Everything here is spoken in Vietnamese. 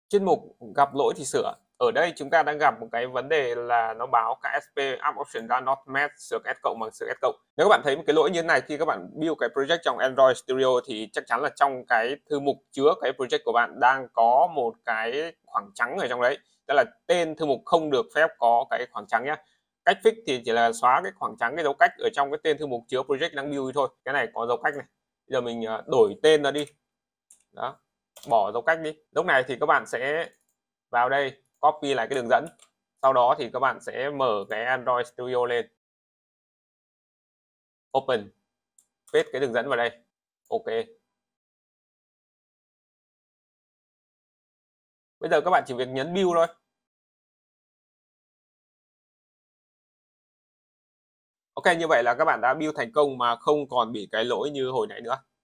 Chuyên mục gặp lỗi thì sửa. Ở đây chúng ta đang gặp một cái vấn đề là nó báo KSP app option does not match sửa S cộng bằng sửa S cộng. Nếu các bạn thấy một cái lỗi như thế này khi các bạn build cái project trong Android Studio thì chắc chắn là trong cái thư mục chứa cái project của bạn đang có một cái khoảng trắng ở trong đấy. Tức là tên thư mục không được phép có cái khoảng trắng nhé. Cách fix thì chỉ là xóa cái khoảng trắng, cái dấu cách ở trong cái tên thư mục chứa project đang build thôi. Cái này có dấu cách này. Bây giờ mình đổi tên nó đi. Đó, bỏ dấu cách đi. Lúc này thì các bạn sẽ vào đây copy lại cái đường dẫn, sau đó thì các bạn sẽ mở cái Android Studio lên, open, paste cái đường dẫn vào đây, ok. Bây giờ các bạn chỉ việc nhấn build thôi. Ok, như vậy là các bạn đã build thành công mà không còn bị cái lỗi như hồi nãy nữa.